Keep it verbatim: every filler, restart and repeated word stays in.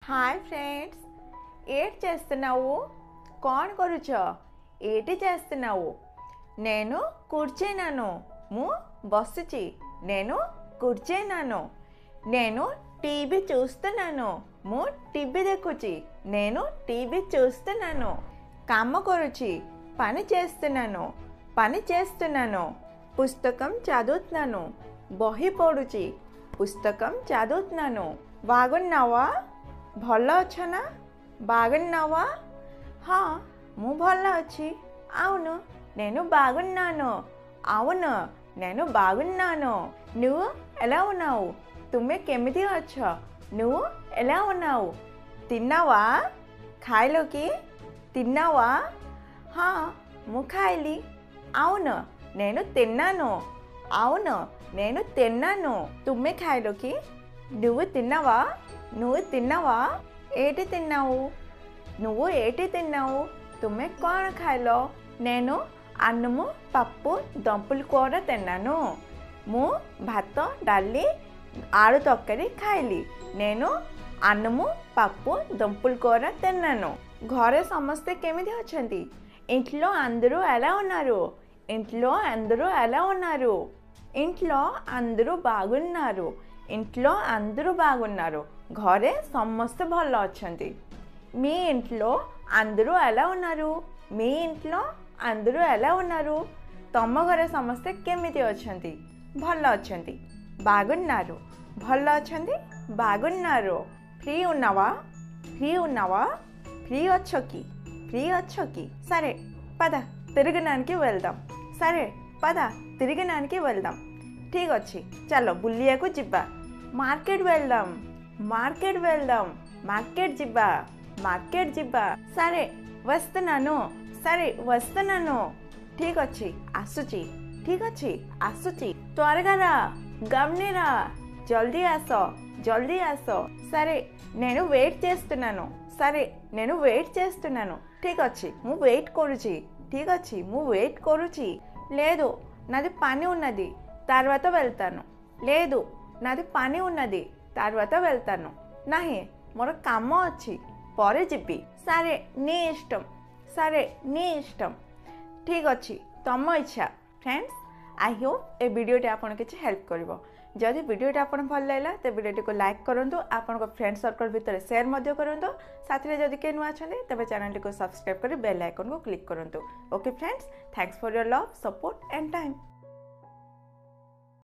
Hi friends, ఏటి చేస్తున్నావు? కాన్ కరుచ ఏటి చేస్తున్నావు? నేను కూర్చున్నాను. ము బస్సుచి నేను కూర్చున్నాను. నేను టీవీ చూస్తున్నాను. ము టీవీ ଦେଖୁଛି. నేను టీవీ చూస్తున్నాను. కామ కరుచి పని చేస్తున్నాను. పని చేస్తున్నాను. పుస్తకం చదువుతున్నాను. బహి పడుచి పుస్తకం చదువుతున్నాను. బాగున్నావా? ଭଲ ଅଛ ନା? బాగున్నావా? హా ମୁଁ ଭଲ ଅଛି. అవును నేను బాగున్నాను. అవును నేను బాగున్నాను. నువ్వు ఎలా ఉన్నావు? ତୁମେ କେମିତି ଅଛ? నువ్వు ఎలా ఉన్నావు? తిన్నావా? ଖାଇଲ କି? తిన్నావా? హా ମୁଁ ଖାଇଲି. అవును నేను తిన్నాను. అవును నేను తిన్నాను. ତୁମେ ଖାଇଲ କି? నువ్వు తిన్నావా? నువ్వు తిన్నావా? ఏటి తిన్నావు? నువ్వు ఏటి తిన్నావు? ତୁମେ କ'ଣ ଖାଇଲ? నేను అన్నము పప్పు దుంపల కూర తిన్నాను. ମୁଁ ଭାତ ଡାଲି ଆଳୁ ତରକାରୀ ଖାଇଲି. నేను అన్నము పప్పు దుంపల కూర తిన్నాను. ଘରେ ସମସ୍ତେ କେମିତି ଅଛନ୍ତି? ఇంట్లో అందరూ ఎలా ఉన్నారు? ఇంట్లో అందరూ ఎలా ఉన్నారు? ఇంట్లో అందరూ బాగున్నారు. ఇంట్లో అందరూ బాగున్నారు. ଘରେ ସମସ୍ତେ ଭଲ ଅଛନ୍ତି. మీ ఇంట్లో అందరూ ఎలా ఉన్నారు? మీ ఇంట్లో అందరూ ఎలా ఉన్నారు? ତମ ଘରେ ସମସ୍ତେ କେମିତି ଅଛନ୍ତି? ଭଲ ଅଛନ୍ତି. బాగున్నారు. ଭଲ ଅଛନ୍ତି. బాగున్నారు. ఫ్రీ ఉన్నావా? ఫ్రీ ఉన్నావా? ఫ్రీ ଅଛ କି? ఫ్రీ ଅଛ କି? సరే పద తిరగడానికి వెళ్దాం. సరే పద తిరగడానికి వెళ్దాం. ଠିକ୍ ଅଛି ଚାଲ ବୁଲିବାକୁ ଯିବା. మార్కెట్ వెళ్దాం. మార్కెట్ వెళ్దాం. మార్కెట్ ଯିବା. మార్కెట్ ଯିବା. సరే వస్తున్నాను. సరే వస్తున్నాను. ଠିକ୍ ଅଛି ଆସୁଛି. ଠିକ୍ ଅଛି ଆସୁଛି. త్వరగా రా. గమ్ని రా. జల్దీ ఆସ. జల్దీ ఆସ. సరే నేను వెయిట్ చేస్తున్నాను. సరే నేను వెయిట్ చేస్తున్నాను. ଠିକ୍ ଅଛି ମୁଁ వెయిట్ କରୁଛି. ଠିକ୍ ଅଛି ମୁଁ వెయిట్ କରୁଛି. లేదు నాది పని ఉన్నది తర్వాత వెళ్తాను. లేదు నాది పని ఉన్నది తర్వాత వెళ్తాను. ନାହିଁ ମୋର କାମ ଅଛି ପରେ ଯିବି. సరే నీ ఇష్టం. సరే నీ ఇష్టం. ଠିକ୍ ଅଛି ତମ ଇଚ୍ଛା. फ्रेंड्स आई होप ए वीडियोटी आपन किसी हेल्प करिवो. जदि वीडियोटी आपन भल लागला तो वीडियोटी को लाइक करंतु. आपन को फ्रेंड सर्कल भितर शेयर मध्य करंतु. साथ में जदि के नुआ छले तबे चैनल को सब्सक्राइब करी बेल आइकन को क्लिक करंतु. Okay friends, thanks for your love, support and time.